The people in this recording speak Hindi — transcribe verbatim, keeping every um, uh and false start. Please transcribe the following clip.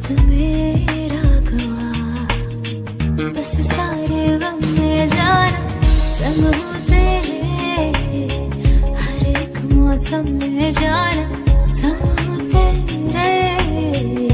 वक्त मेरा गवा, बस सारे गम में जाना संग हूँ तेरे, हर एक मौसम में जाना संग हूँ तेरे।